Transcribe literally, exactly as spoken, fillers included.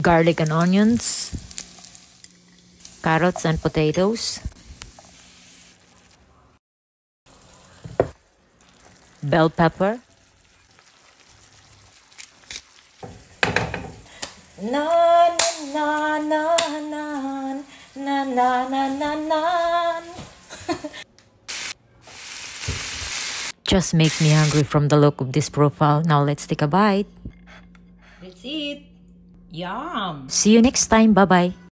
garlic and onions, carrots and potatoes, bell pepper, na na na na na na na na na. Just makes me hungry from the look of this profile. Now let's take a bite. Let's eat. Yum. See you next time. Bye bye.